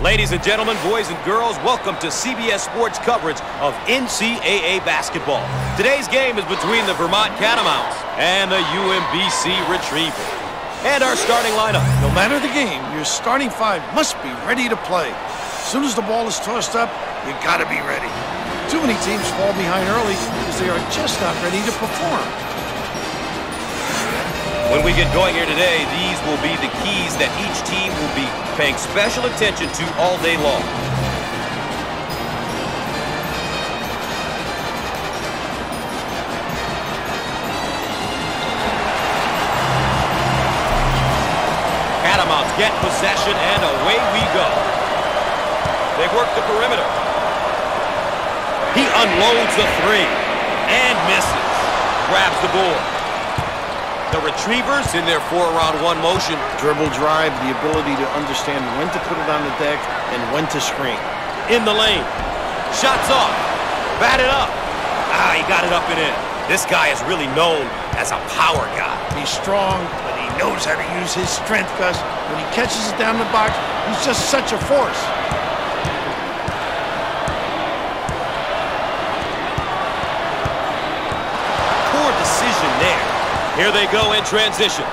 Ladies and gentlemen, boys and girls, welcome to CBS Sports coverage of NCAA basketball. Today's game is between the Vermont Catamounts and the UMBC Retrievers. And our starting lineup. No matter the game, your starting five must be ready to play. As soon as the ball is tossed up, you gotta be ready. Too many teams fall behind early because they are just not ready to perform. When we get going here today, these will be the keys that each team will be paying special attention to all day long. Catamounts get possession, and away we go. They work the perimeter. He unloads the three and misses. Grabs the board. The Retrievers in their 4-around-1 motion. Dribble drive, the ability to understand when to put it on the deck and when to screen. In the lane. Shots off. Batted up. He got it up and in. This guy is really known as a power guy. He's strong, but he knows how to use his strength, Gus. When he catches it down the box, he's just such a force. Poor decision there. Here they go in transition.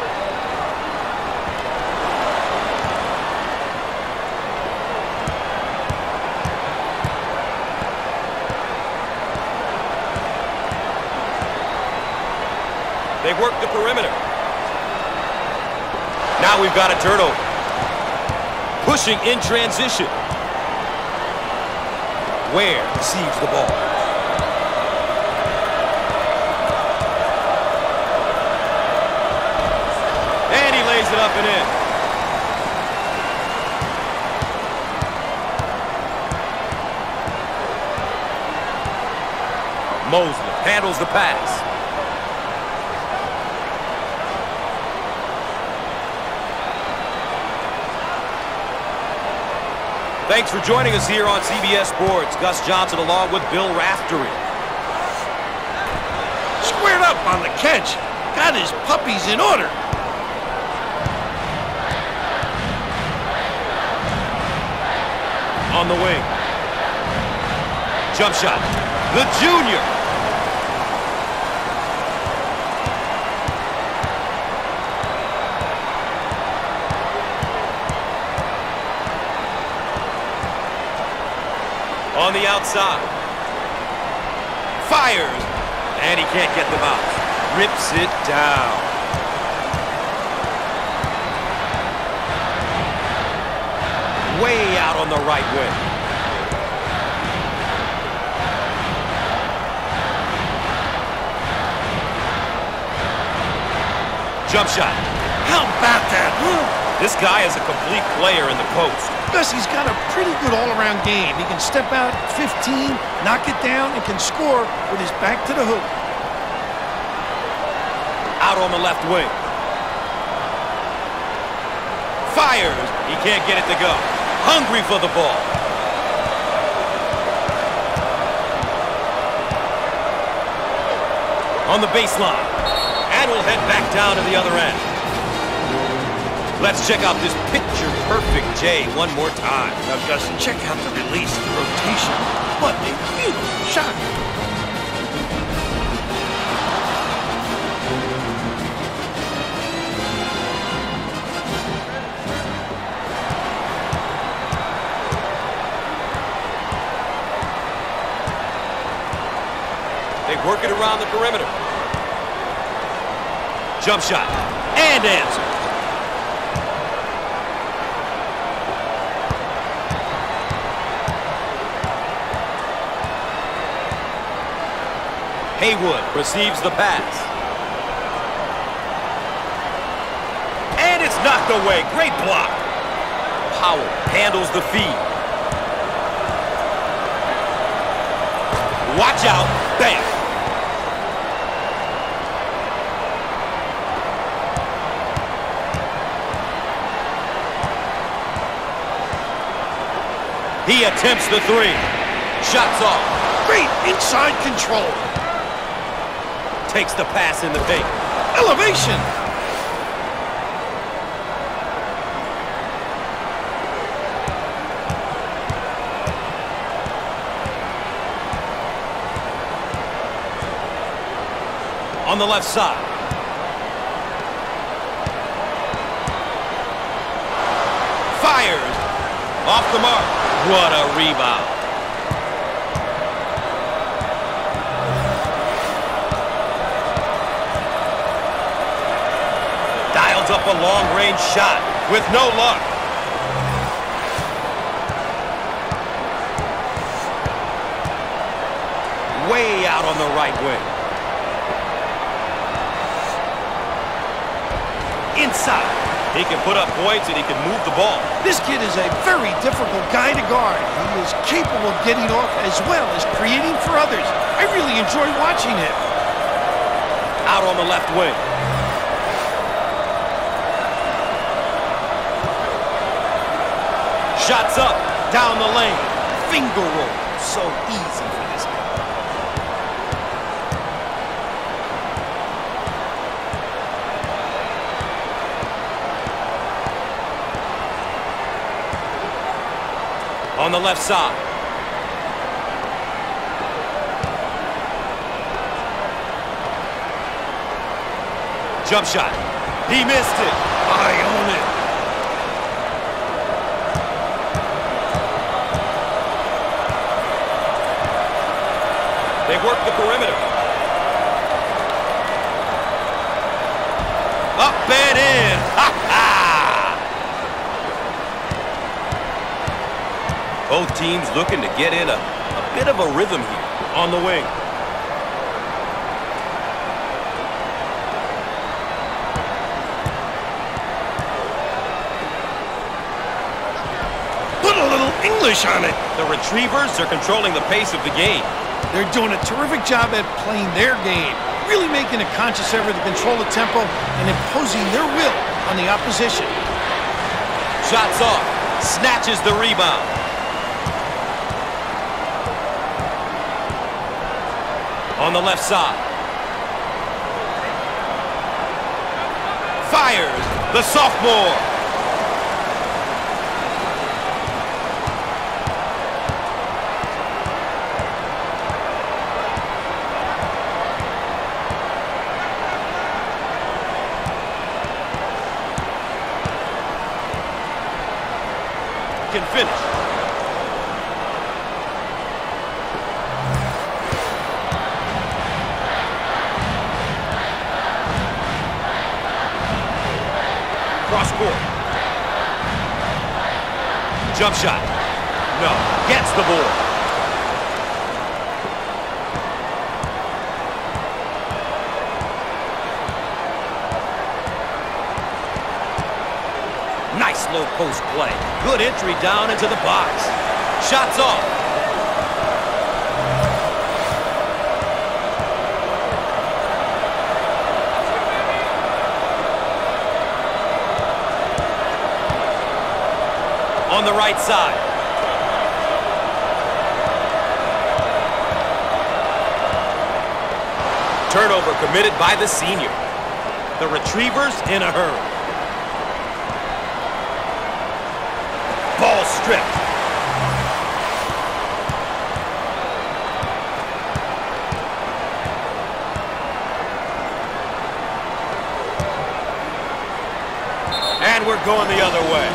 They work the perimeter. Now we've got a turnover. Pushing in transition. Ware receives the ball. It up and in. Mosley handles the pass. Thanks for joining us here on CBS Sports. Gus Johnson along with Bill Raftery. Squared up on the catch. Got his puppies in order. On the wing. Jump shot. The junior. On the outside. Fires. And he can't get the bounce. Rips it down. Way out on the right wing. Jump shot. How about that? This guy is a complete player in the post. Gus, he's got a pretty good all-around game. He can step out 15, knock it down, and can score with his back to the hoop. Out on the left wing. Fires. He can't get it to go. Hungry for the ball. On the baseline. And we'll head back down to the other end. Let's check out this picture-perfect J one more time. Now, Gus, check out the release, the rotation. What a beautiful shot. They work it around the perimeter. Jump shot. And answer. Haywood receives the pass. And it's knocked away. Great block. Powell handles the feed. Watch out. Bam. He attempts the three. Shots off. Great inside control. Takes the pass in the paint. Elevation. On the left side. Fires. Off the mark. What a rebound. Dials up a long-range shot with no luck. Way out on the right wing. Inside. He can put up points and he can move the ball. This kid is a very difficult guy to guard. He is capable of getting off as well as creating for others. I really enjoy watching him. Out on the left wing. Shots up, down the lane. Finger roll. So easy for this guy. On the left side. Jump shot. He missed it. I own it. They work the perimeter. Up and in. Ha ha! Both teams looking to get in a bit of a rhythm here on the wing. Put a little English on it. The Retrievers are controlling the pace of the game. They're doing a terrific job at playing their game, really making a conscious effort to control the tempo and imposing their will on the opposition. Shots off. Snatches the rebound. On the left side. Fires. The sophomore. Can finish. Cross court. Jump shot. No. Gets the ball. Nice low post play. Good entry down into the box. Shots off. On the right side. Turnover committed by the senior. The Retrievers in a hurry. Ball stripped. And we're going the other way.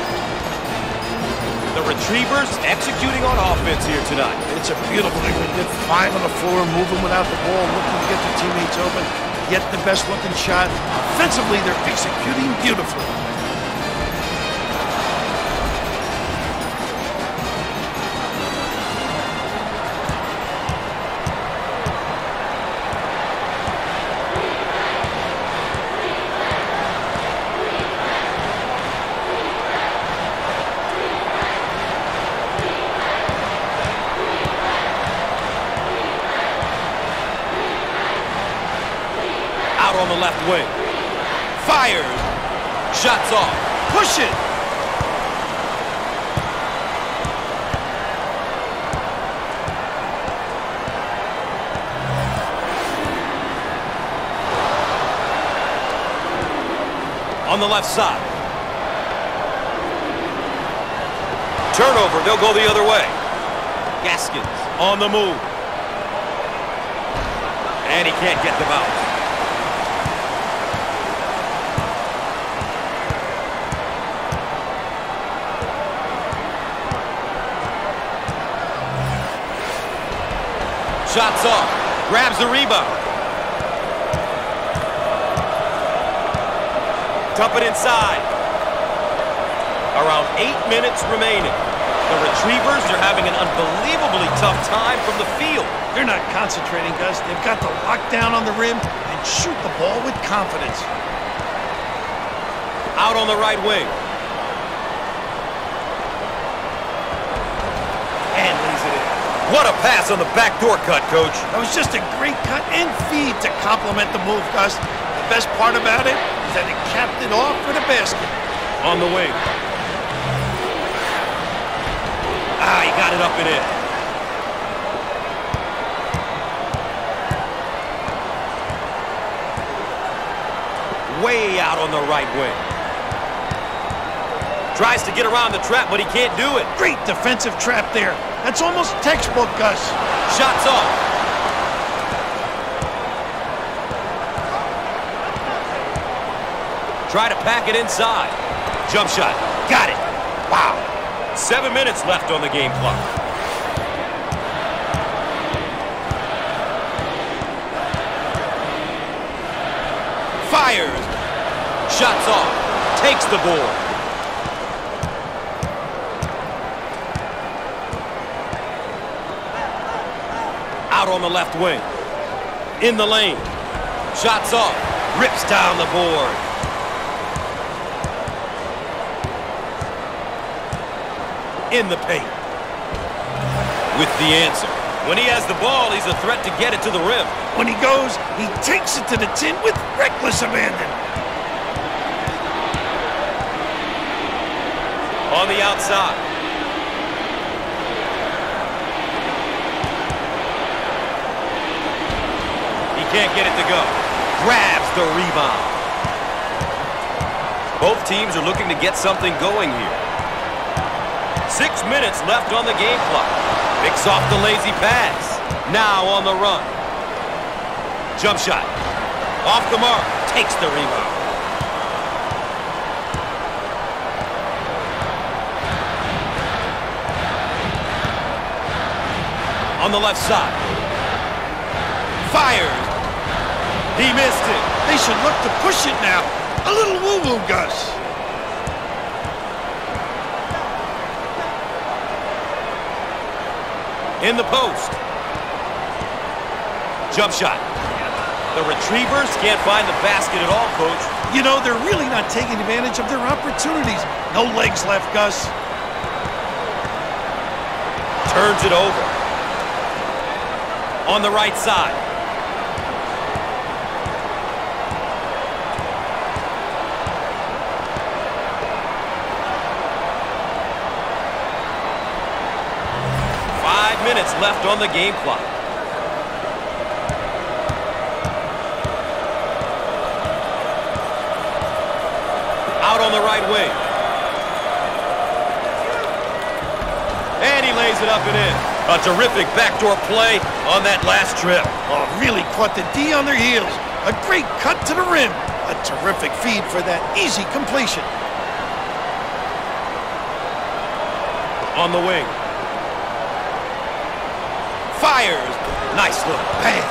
The Retrievers executing on offense here tonight. It's a beautiful thing. They get 5 on the floor, moving without the ball, looking to get their teammates open, get the best looking shot. Offensively, they're executing beautifully. On the left wing. Fires. Shots off. Push it. On the left side. Turnover. They'll go the other way. Gaskins on the move. And he can't get the bounce. Shots off. Grabs the rebound. Dump it inside. Around 8 minutes remaining. The Retrievers are having an unbelievably tough time from the field. They're not concentrating, Gus. They've got to lock down on the rim and shoot the ball with confidence. Out on the right wing. And lays it in. What a pass on the backdoor cut, Coach. That was just a great cut and feed to complement the move, Gus. The best part about it is that it capped it off for the basket. On the wing. Ah, he got it up and in. Way out on the right wing. Tries to get around the trap, but he can't do it. Great defensive trap there. That's almost textbook, Gus. Shots off. Try to pack it inside. Jump shot. Got it. Wow. 7 minutes left on the game clock. Fires. Shots off. Takes the board. Out on the left wing. In the lane. Shots off. Rips down the board. In the paint. With the answer. When he has the ball, he's a threat to get it to the rim. When he goes, he takes it to the tin with reckless abandon. On the outside. He can't get it to go. Grabs the rebound. Both teams are looking to get something going here. 6 minutes left on the game clock. Picks off the lazy pass. Now on the run. Jump shot. Off the mark. Takes the rebound. On the left side. Fires. He missed it. They should look to push it now. A little woo-woo, Gus. In the post. Jump shot. The Retrievers can't find the basket at all, Coach. You know, they're really not taking advantage of their opportunities. No legs left, Gus. Turns it over. On the right side. Minutes left on the game clock. Out on the right wing. And he lays it up and in. A terrific backdoor play on that last trip. Oh, really caught the D on their heels. A great cut to the rim. A terrific feed for that easy completion. On the wing. Fires. Nice look. Bang.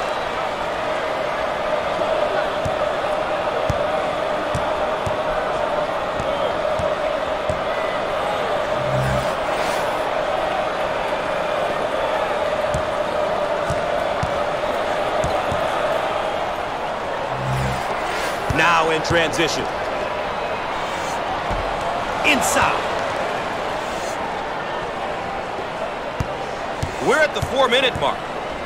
Now in transition. Inside. We're at the 4-minute mark.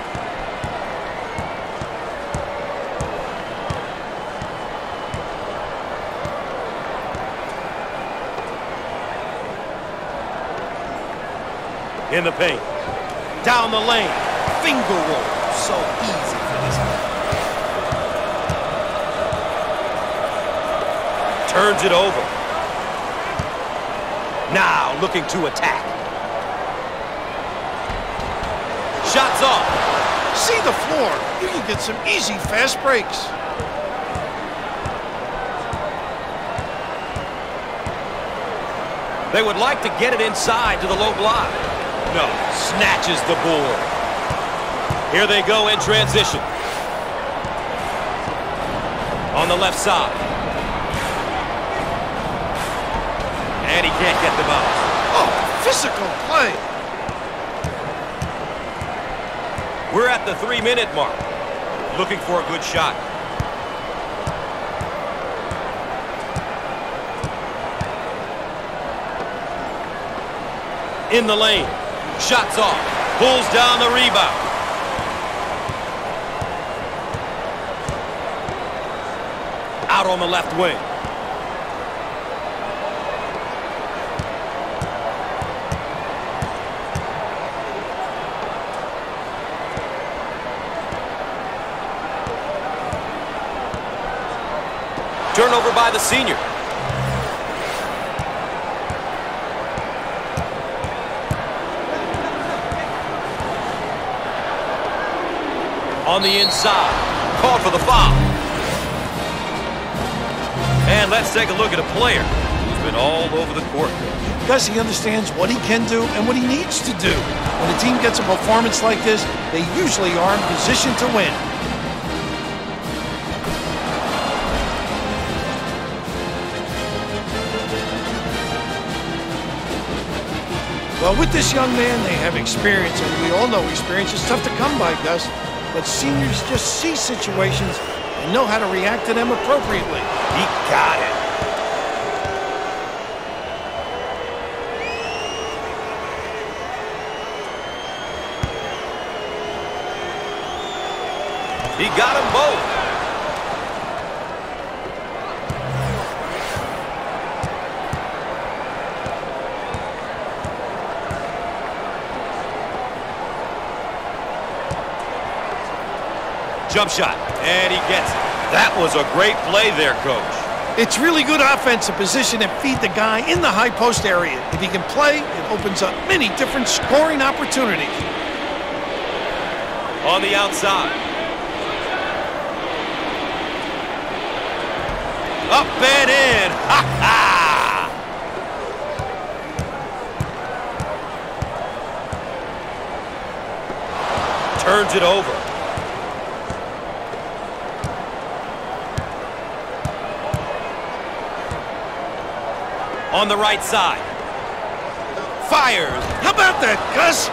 In the paint. Down the lane. Finger roll. So easy for this guy. Turns it over. Now looking to attack. Shots off. See the floor. You can get some easy fast breaks. They would like to get it inside to the low block. No, snatches the board. Here they go in transition. On the left side. And he can't get them out. Oh, physical play. We're at the 3-minute mark. Looking for a good shot. In the lane. Shots off. Pulls down the rebound. Out on the left wing. Turnover by the senior. On the inside. Called for the foul. And let's take a look at a player who's been all over the court. Because he understands what he can do and what he needs to do. When a team gets a performance like this, they usually are in position to win. Well, with this young man, they have experience, and we all know experience is tough to come by, Gus. But seniors just see situations and know how to react to them appropriately. He got it. He got them both. Jump shot, and he gets it. That was a great play there, Coach. It's really good offense to position and feed the guy in the high post area. If he can play, it opens up many different scoring opportunities. On the outside. Up and in. Ha ha! Turns it over. On the right side. Fires. How about that, Gus?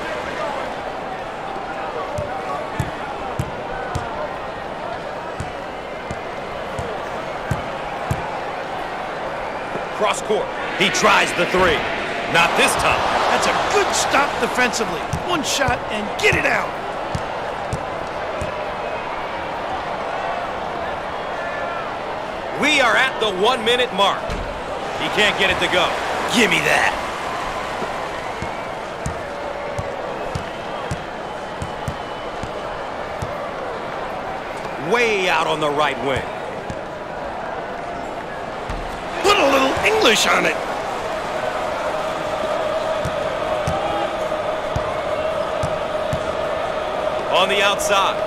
Cross court. He tries the three. Not this time. That's a good stop defensively. One shot and get it out. We are at the 1-minute mark. He can't get it to go. Give me that. Way out on the right wing. Put a little English on it. On the outside.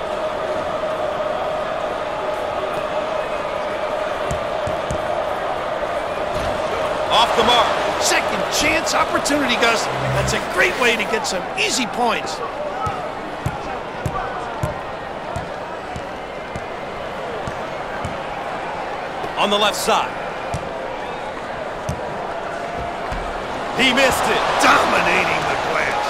Off the mark. Second chance opportunity, Gus. That's a great way to get some easy points. On the left side. He missed it. Dominating the glass.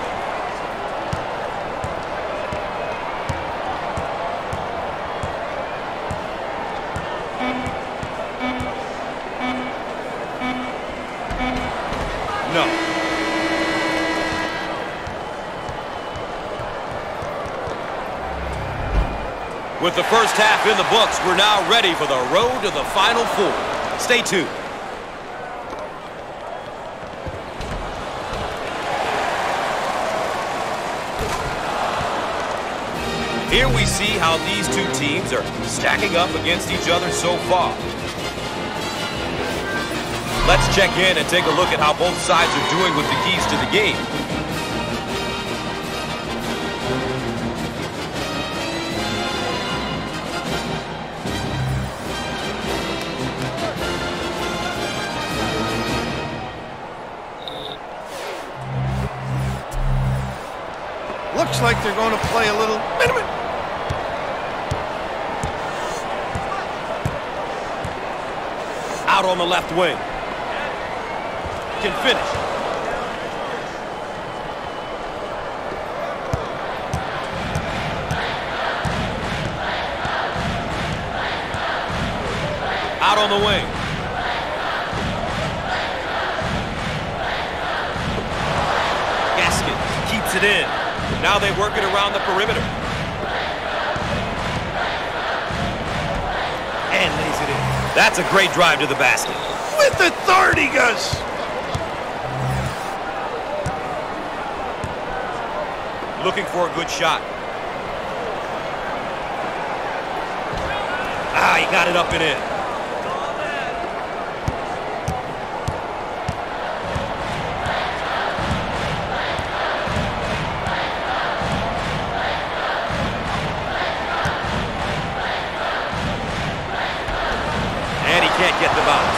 No. With the first half in the books, we're now ready for the road to the Final Four. Stay tuned. Here we see how these two teams are stacking up against each other so far. Let's check in and take a look at how both sides are doing with the keys to the game. Looks like they're going to play a little minimum. Out on the left wing. Can finish. Out on the wing. Gaskin keeps it in. Now they work it around the perimeter. And lays it in. That's a great drive to the basket. With authority, Gus. Looking for a good shot. Ah, he got it up and in. And he can't get the bounce.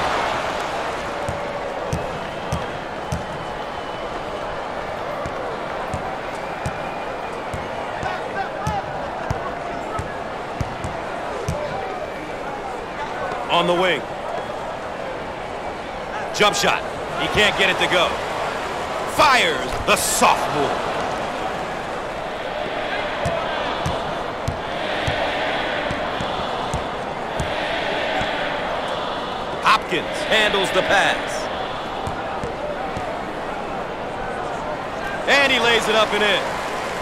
On the wing. Jump shot. He can't get it to go. Fires the sophomore. Hopkins handles the pass. And he lays it up and in.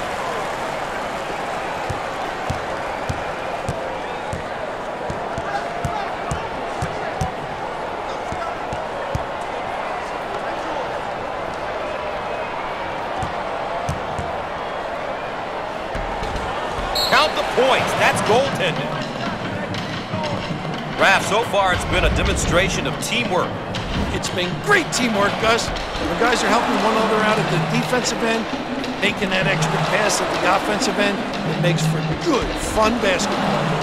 Count the points. That's goaltending. Raph, so far it's been a demonstration of teamwork. It's been great teamwork, Gus. The guys are helping one another out at the defensive end, making that extra pass at the offensive end. It makes for good, fun basketball.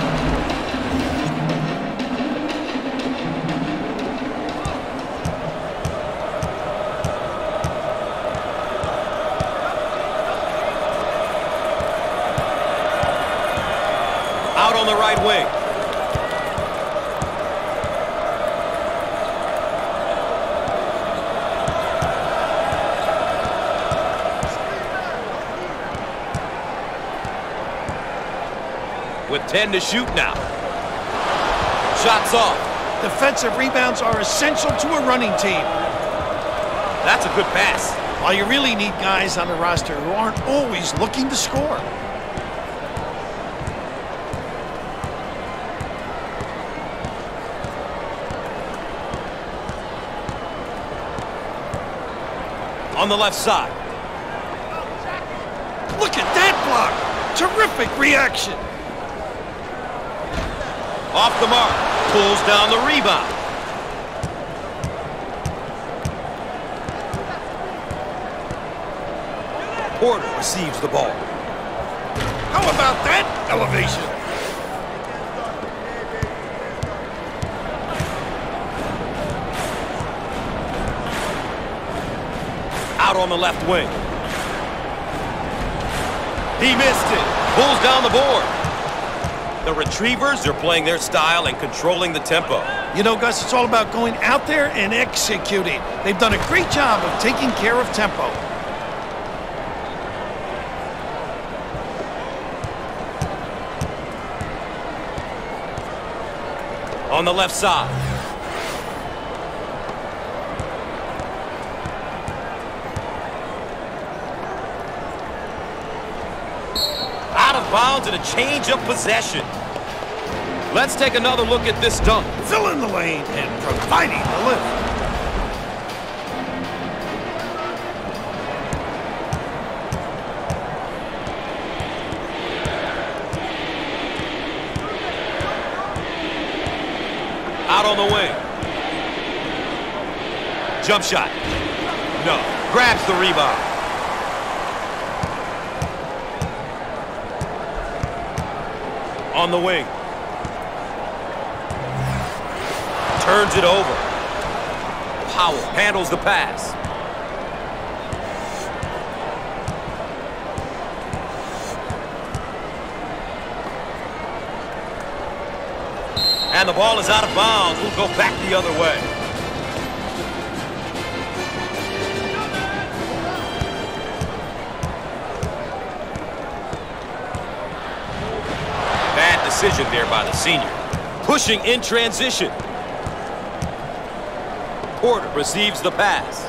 Out on the right wing. With 10 to shoot now. Shots off. Defensive rebounds are essential to a running team. That's a good pass. While you really need guys on the roster who aren't always looking to score. On the left side. Look at that block. Terrific reaction. Off the mark. Pulls down the rebound. Porter receives the ball. How about that elevation? Out on the left wing. He missed it. Pulls down the board. The Retrievers are playing their style and controlling the tempo. You know, Gus, it's all about going out there and executing. They've done a great job of taking care of tempo. On the left side. Out of bounds and a change of possession. Let's take another look at this dunk. Filling the lane and providing the lift. Out on the wing. Jump shot. No. Grabs the rebound. On the wing. Turns it over. Powell handles the pass. And the ball is out of bounds. We'll go back the other way. Bad decision there by the senior. Pushing in transition. Porter receives the pass.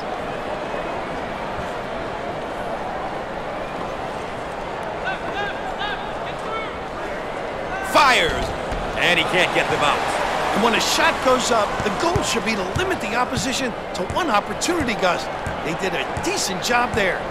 Fires, and he can't get them out. And when a shot goes up, the goal should be to limit the opposition to one opportunity, Gus. They did a decent job there.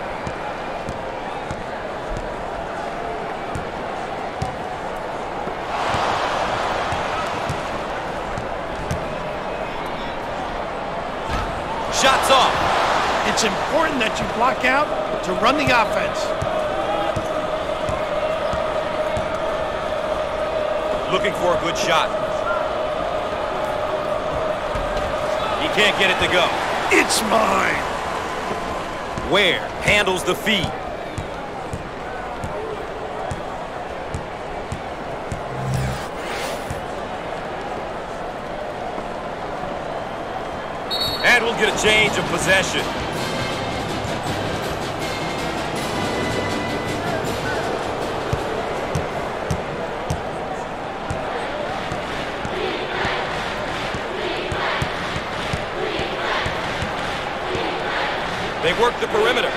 Shots off. It's important that you block out to run the offense. Looking for a good shot. He can't get it to go. It's mine. Ware handles the feed. And we'll get a change of possession. They work the perimeter.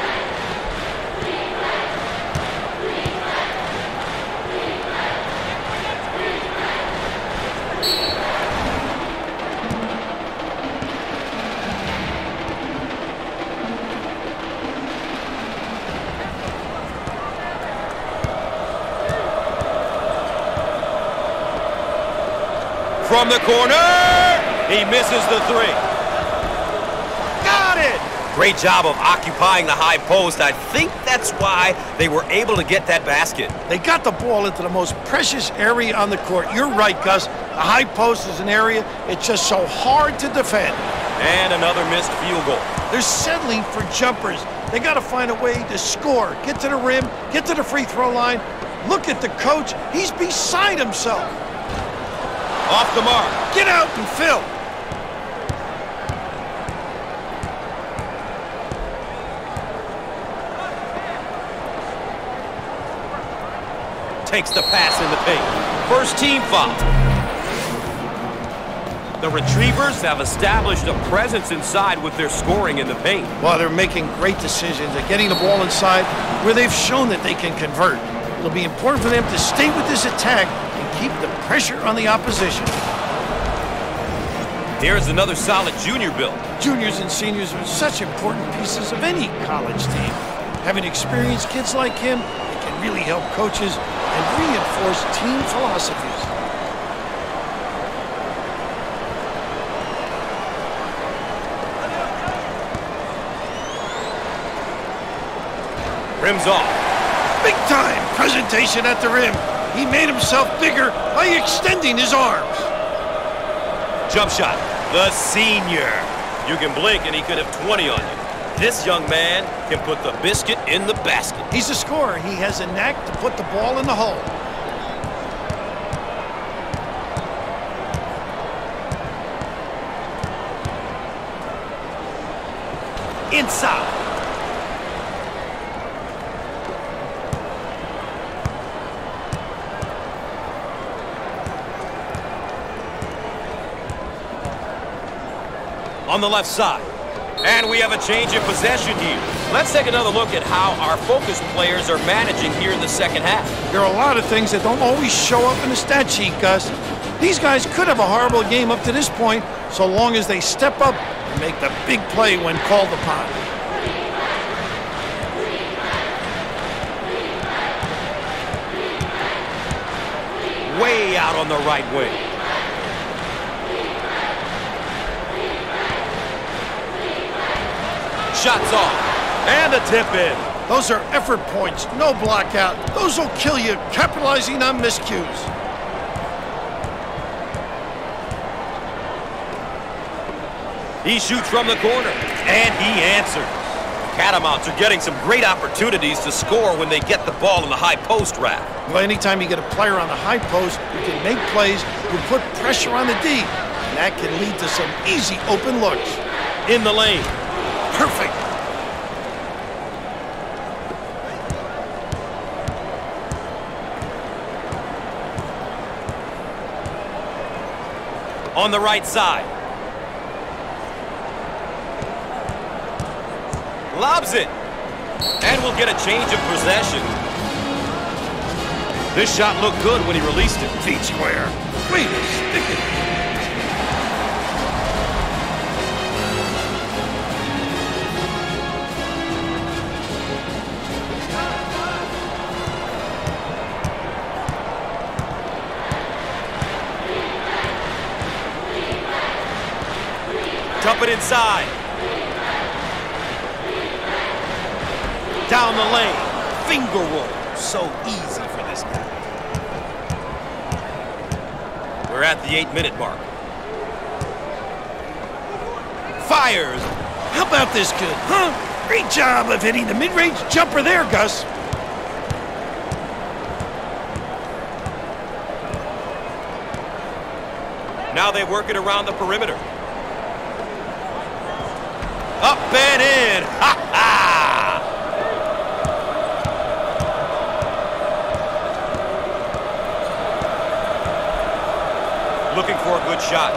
From the corner, he misses the three. Got it! Great job of occupying the high post. I think that's why they were able to get that basket. They got the ball into the most precious area on the court. You're right, Gus. The high post is an area it's just so hard to defend. And another missed field goal. They're settling for jumpers. They got to find a way to score. Get to the rim, get to the free throw line. Look at the coach. He's beside himself. Off the mark. Get out and fill. Takes the pass in the paint. First team foul. The Retrievers have established a presence inside with their scoring in the paint. Well, they're making great decisions at getting the ball inside where they've shown that they can convert. It'll be important for them to stay with this attack and keep the pressure on the opposition. Here's another solid junior build. Juniors and seniors are such important pieces of any college team. Having experienced kids like him, it can really help coaches and reinforce team philosophies. Rims off. Big time presentation at the rim. He made himself bigger by extending his arms. Jump shot. The senior. You can blink and he could have 20 on you. This young man can put the biscuit in the basket. He's a scorer. He has a knack to put the ball in the hole. Inside. On the left side. And we have a change in possession here. Let's take another look at how our focus players are managing here in the second half. There are a lot of things that don't always show up in the stat sheet, Gus. These guys could have a horrible game up to this point, so long as they step up and make the big play when called upon. Way out on the right wing. Shots off. And a tip in. Those are effort points, no block out. Those will kill you, capitalizing on miscues. He shoots from the corner, and he answers. Catamounts are getting some great opportunities to score when they get the ball in the high post, Raph. Well, anytime you get a player on the high post who can make plays, who put pressure on the D, and that can lead to some easy open looks. In the lane. Perfect. On the right side. Lobs it. And we'll get a change of possession. This shot looked good when he released it. Feet square. Wait, stick it. Dump it inside. Down the lane. Finger roll. So easy for this guy. We're at the 8-minute mark. Fires. How about this kid, huh? Great job of hitting the mid-range jumper there, Gus. Now they work it around the perimeter. Up and in. Ha ha! Looking for a good shot.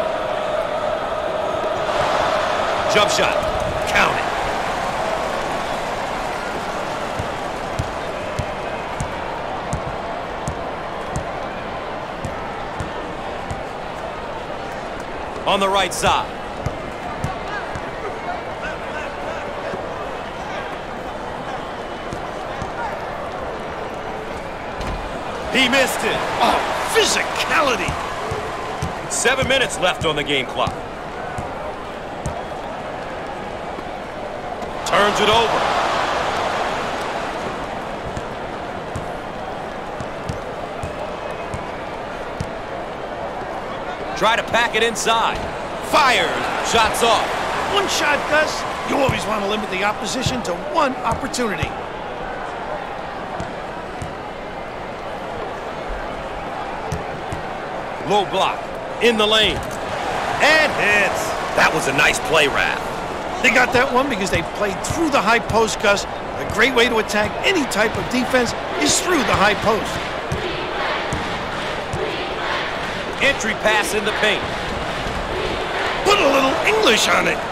Jump shot. Count it. On the right side. He missed it. Oh, physicality. 7 minutes left on the game clock. Turns it over. Try to pack it inside. Fires. Shots off. One shot, Gus. You always want to limit the opposition to one opportunity. Low block. In the lane. And hits. That was a nice play, Raph. They got that one because they played through the high post, Gus. A great way to attack any type of defense is through the high post. Entry pass in the paint. Put a little English on it.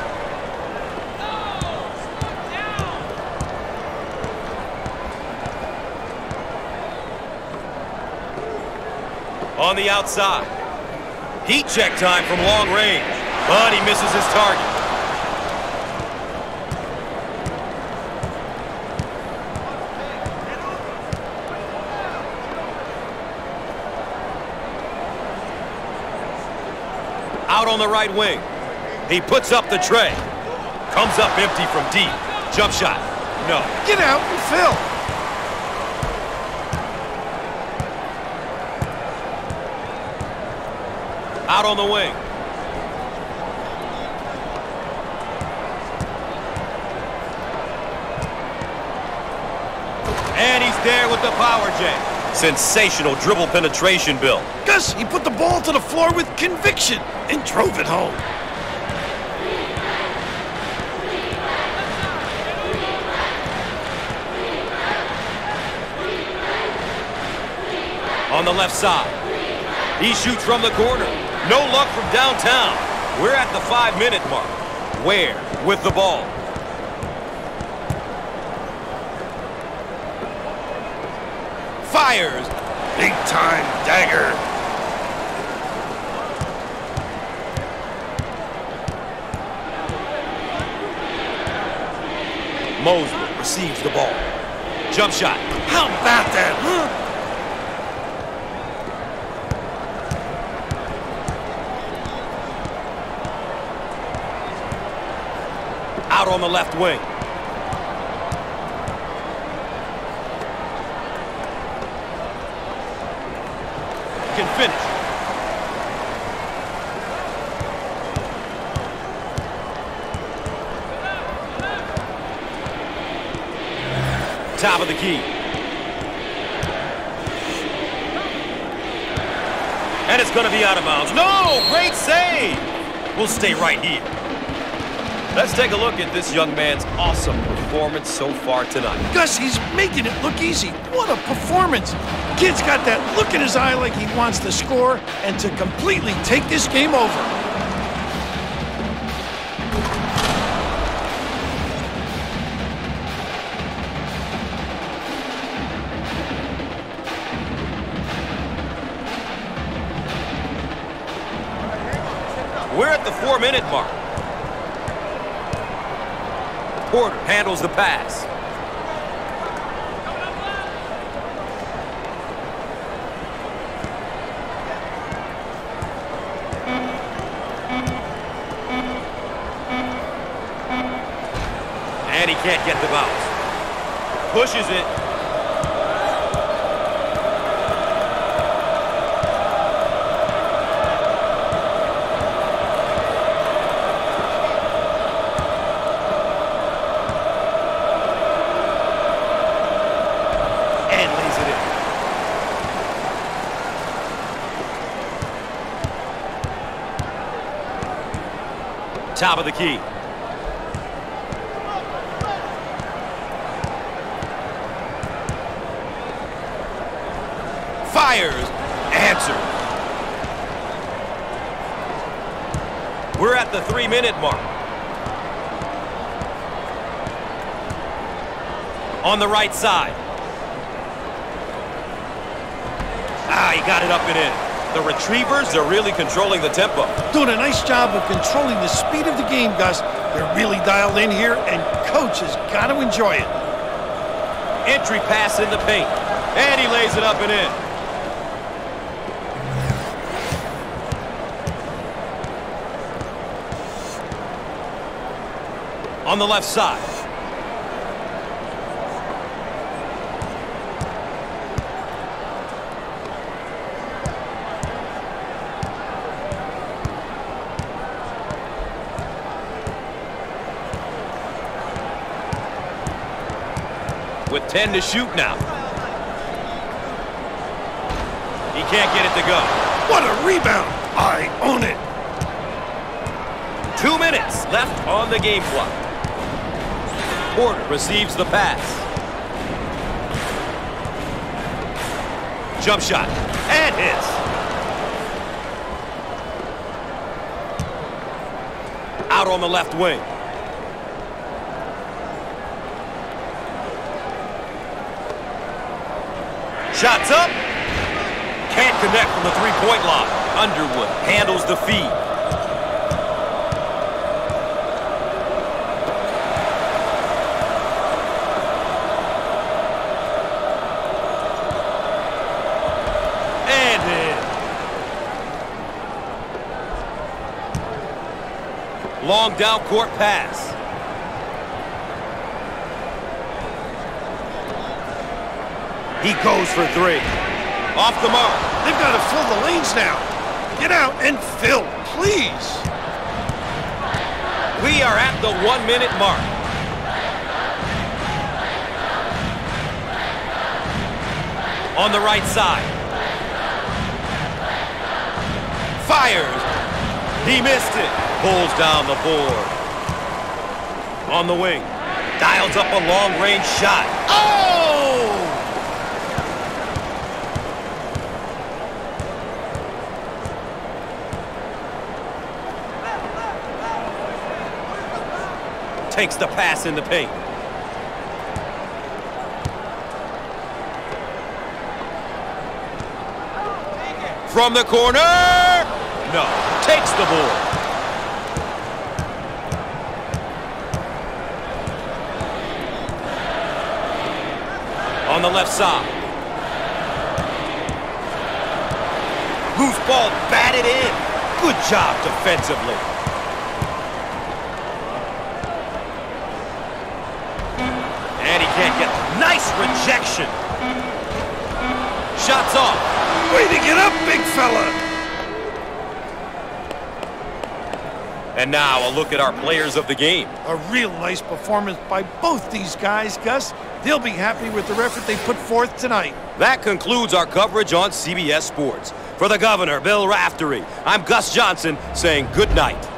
On the outside. Heat check time from long range. But he misses his target. Out on the right wing. He puts up the tray. Comes up empty from deep. Jump shot. No. Get out and fill. Out on the wing. And he's there with the power J. Sensational dribble penetration, Bill. Gus, he put the ball to the floor with conviction and drove it home. On the left side. He shoots from the corner. No luck from downtown. We're at the 5-minute mark. Ware with the ball. Fires. Big time dagger. Mosley receives the ball. Jump shot. How about that, huh? Out on the left wing. Can finish. Top of the key. And it's going to be out of bounds. No! Great save! We'll stay right here. Let's take a look at this young man's awesome performance so far tonight. Gus, he's making it look easy. What a performance. Kid's got that look in his eye like he wants to score and to completely take this game over. We're at the 4-minute mark. Porter handles the pass. And he can't get the bounce. Pushes it. Top of the key. Fires. Answer. We're at the 3-minute mark. On the right side. He got it up and in. The Retrievers are really controlling the tempo. Doing a nice job of controlling the speed of the game, Gus. They're really dialed in here, and Coach has got to enjoy it. Entry pass in the paint. And he lays it up and in. On the left side. With 10 to shoot now. He can't get it to go. What a rebound! I own it. 2 minutes left on the game clock. Porter receives the pass. Jump shot. And hits. Out on the left wing. Shots up. Can't connect from the three-point line. Underwood handles the feed. And in. Long down court pass. He goes for three. Off the mark. They've got to fill the lanes now. Get out and fill, please. We are at the 1-minute mark. On the right side. Fires. He missed it. Pulls down the board. On the wing. Dials up a long-range shot. Oh! Takes the pass in the paint. From the corner! No. Takes the board. On the left side. Loose ball batted in. Good job defensively. And he can't get it. Nice rejection. Shots off. Way to get up, big fella. And now a look at our players of the game. A real nice performance by both these guys, Gus. They'll be happy with the effort they put forth tonight. That concludes our coverage on CBS Sports. For the Governor, Bill Raftery, I'm Gus Johnson saying good night.